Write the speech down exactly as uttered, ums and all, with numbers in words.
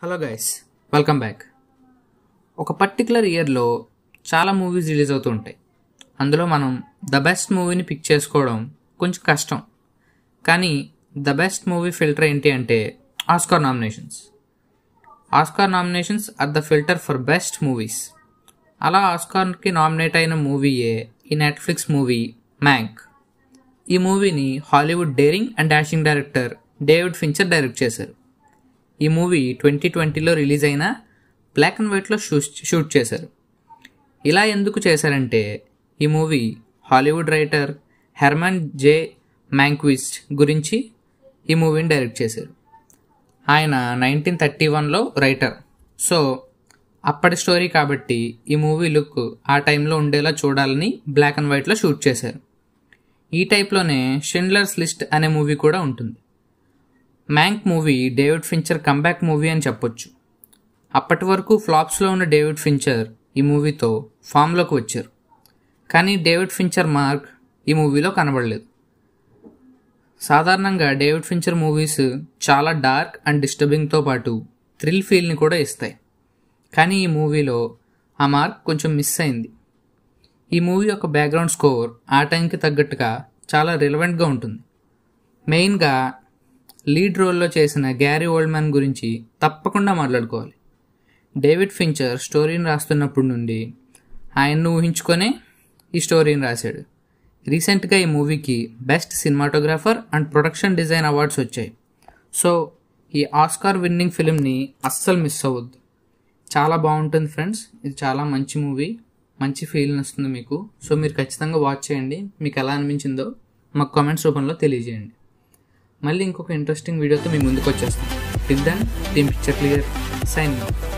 Hello guys, welcome back. ఒక particular ఇయర్లో చాలా మూవీస్ రిలీజ్ అవుతూ ఉంటాయి. అందులో మనం ద బెస్ట్ మూవీని పిక్ చేసుకోవడం కొంచెం కష్టం. కానీ ద బెస్ట్ మూవీ ఫిల్టర్ ఏంటి అంటే Oscar nominations. Oscar nominations are the filter for best movies. అలా ఆస్కార్కి నామినేట్ అయిన మూవీయే ఈ నెట్ఫ్లిక్స్ మూవీ మ్యాంక్. ఈ మూవీని Hollywood daring and dashing director David Fincher direct చేశారు. ఈ మూవీ ట్వంటీ ట్వంటీలో రిలీజ్ అయిన బ్లాక్ అండ్ వైట్లో షూట్ షూట్ చేశారు. ఇలా ఎందుకు చేశారంటే ఈ movie Hollywood writer Herman J Mankiewicz గురించి ఈ మూవీని డైరెక్ట్ చేశారు. ఆయన నైన్టీన్ థర్టీ వన్లో రైటర్. సో అప్పటి స్టోరీ కాబట్టి ఈ మూవీ లుక్ ఆ టైంలో ఉండేలా చూడాలని బ్లాక్ అండ్ వైట్లో షూట్ చేశారు. ఈ టైప్లోనే షిండ్లర్స్ లిస్ట్ అనే మూవీ కూడా ఉంటుంది. Mank movie David Fincher comeback movie అని చెప్పొచ్చు. అప్పటి వరకు ఫ్లాప్స్లో ఉన్న డేవిడ్ ఫించర్ ఈ మూవీతో ఫామ్లోకి వచ్చారు. కానీ డేవిడ్ ఫించర్ మార్క్ ఈ మూవీలో కనబడలేదు. సాధారణంగా డేవిడ్ ఫించర్ మూవీస్ చాలా డార్క్ అండ్ డిస్టర్బింగ్తో పాటు థ్రిల్ ఫీల్ని కూడా ఇస్తాయి. కానీ ఈ మూవీలో ఆ మార్క్ కొంచెం మిస్ అయింది. ఈ మూవీ యొక్క బ్యాక్గ్రౌండ్ స్కోర్ ఆ టైంకి తగ్గట్టుగా చాలా రిలవెంట్గా ఉంటుంది. మెయిన్గా లీడ్ రోల్లో చేసిన గ్యారీ ఓల్డ్మన్ గురించి తప్పకుండా మాట్లాడుకోవాలి. డేవిడ్ ఫించర్ స్టోరీని రాస్తున్నప్పటి నుండి ఆయన్ను ఊహించుకొనే ఈ స్టోరీని రాశాడు. రీసెంట్గా ఈ మూవీకి best cinematographer and production design awards వచ్చాయి. సో ఈ ఆస్కార్ విన్నింగ్ ఫిలింని అస్సలు మిస్ అవ్వద్దు. చాలా బాగుంటుంది ఫ్రెండ్స్. ఇది చాలా మంచి మూవీ, మంచి ఫీల్ వస్తుంది మీకు. సో మీరు ఖచ్చితంగా వాచ్ చేయండి. మీకు ఎలా అనిపించిందో మాకు కామెంట్స్ రూపంలో తెలియజేయండి. మళ్ళీ ఇంకొక ఇంట్రెస్టింగ్ వీడియోతో మీ ముందుకు వచ్చేస్తాం. Till then team picture clear, sign.